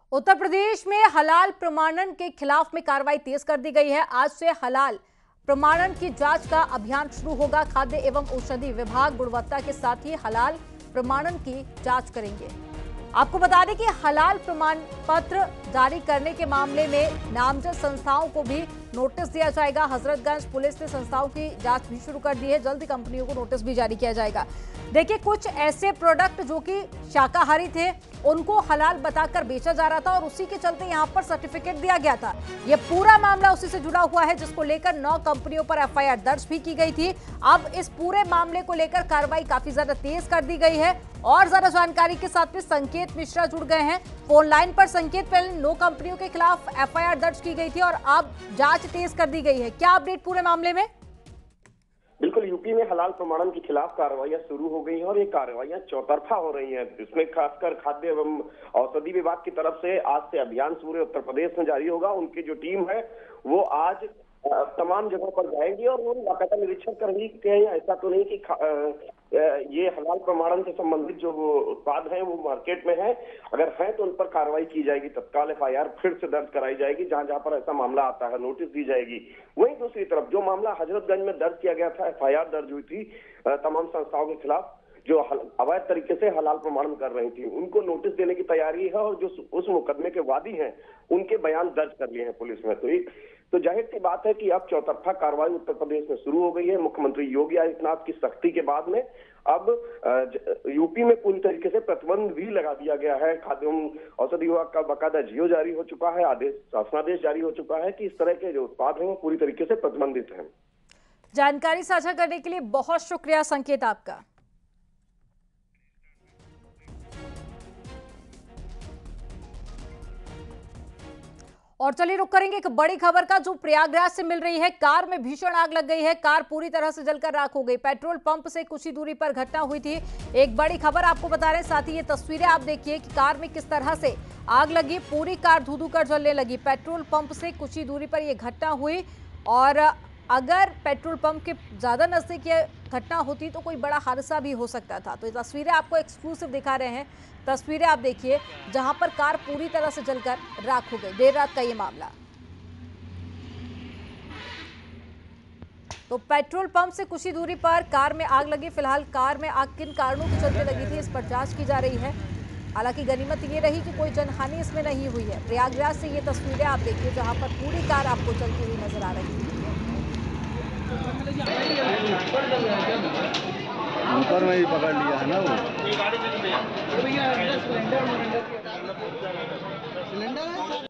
उत्तर प्रदेश में हलाल प्रमाणन के खिलाफ में कार्रवाई तेज कर दी गई है। आज से हलाल प्रमाणन की जांच का अभियान शुरू होगा। खाद्य एवं औषधि विभाग गुणवत्ता के साथ ही हलाल प्रमाणन की जांच करेंगे। आपको बता दें कि हलाल प्रमाण पत्र जारी करने के मामले में नामजद संस्थाओं को भी नोटिस दिया जाएगा। हजरतगंज पुलिस ने संस्थाओं की जांच भी शुरू कर दी है। जल्द कंपनियों को नोटिस भी जारी किया जाएगा। देखिए, कुछ ऐसे प्रोडक्ट जो कि शाकाहारी थे उनको हलाल बताकर बेचा जा रहा था और उसी के चलते यहां पर सर्टिफिकेट दिया गया था। यह पूरा मामला उसी से जुड़ा हुआ है, जिसको लेकर 9 कंपनियों पर एफआईआर दर्ज भी की गई थी। अब इस पूरे मामले को लेकर कार्रवाई काफी ज्यादा तेज कर दी गई है। और ज्यादा जानकारी के साथ में संकेत मिश्रा जुड़ गए हैं फोन लाइन पर। संकेत, पहले 9 कंपनियों के खिलाफ एफआईआर दर्ज की गई थी और अब जांच तेज कर दी गई है। क्या अपडेट पूरे मामले में? बिल्कुल, यूपी में हलाल प्रमाणन के खिलाफ कार्रवाइयां शुरू हो गई हैं और ये कार्रवाइयां चौतरफा हो रही हैं। इसमें खासकर खाद्य एवं औषधि विभाग की तरफ से आज से अभियान पूरे उत्तर प्रदेश में जारी होगा। उनकी जो टीम है वो आज तमाम जगहों पर जाएंगी और वो बाकायदा निरीक्षण करेंगी कि ऐसा तो नहीं कि ये हलाल प्रमाणन से संबंधित जो उत्पाद हैं वो मार्केट में है। अगर है तो उन पर कार्रवाई की जाएगी। तत्काल एफआईआर फिर से दर्ज कराई जाएगी जहां जहां पर ऐसा मामला आता है, नोटिस दी जाएगी। वहीं दूसरी तरफ जो मामला हजरतगंज में दर्ज किया गया था, एफआईआर दर्ज हुई थी तमाम संस्थाओं के खिलाफ जो अवैध तरीके से हलाल प्रमाणन कर रही थी, उनको नोटिस देने की तैयारी है और जो उस मुकदमे के वादी हैं उनके बयान दर्ज कर लिए हैं पुलिस में। तो जाहिर सी बात है कि अब चौतरफा कार्रवाई उत्तर प्रदेश में शुरू हो गई है। मुख्यमंत्री योगी आदित्यनाथ की सख्ती के बाद में अब यूपी में पूरी तरीके से प्रतिबंध भी लगा दिया गया है। खाद्य एवं औषधि विभाग का बाकायदा जियो जारी हो चुका है, शासनादेश जारी हो चुका है कि इस तरह के जो उत्पाद हैं वो पूरी तरीके से प्रतिबंधित हैं। जानकारी साझा करने के लिए बहुत शुक्रिया संकेत आपका। और चलिए रुक करेंगे एक बड़ी खबर का, जो प्रयागराज से मिल रही है। कार में भीषण आग लग गई है। कार पूरी तरह से जलकर राख हो गई। पेट्रोल पंप से कुछ ही दूरी पर घटना हुई थी। एक बड़ी खबर आपको बता रहे हैं। साथ ही ये तस्वीरें आप देखिए कि कार में किस तरह से आग लगी। पूरी कार धू धू कर जलने लगी। पेट्रोल पंप से कुछ ही दूरी पर यह घटना हुई और अगर पेट्रोल पंप के ज्यादा नजदीक ये घटना होती तो कोई बड़ा हादसा भी हो सकता था। तो ये तस्वीरें आपको एक्सक्लूसिव दिखा रहे हैं। तस्वीरें आप देखिए जहां पर कार पूरी तरह से जलकर राख हो गई। देर रात का ये मामला। तो पेट्रोल पंप से कुछ ही दूरी पर कार में आग लगी। फिलहाल कार में आग किन कारणों के चलते लगी थी इस पर जांच की जा रही है। हालांकि गनीमत ये रही कि कोई जनहानि इसमें नहीं हुई है। प्रयागराज से ये तस्वीरें आप देखिए जहां पर पूरी कार आपको चलती हुई नजर आ रही है। ऊपर में ही पकड़ लिया है ना वो सिलेंडर है।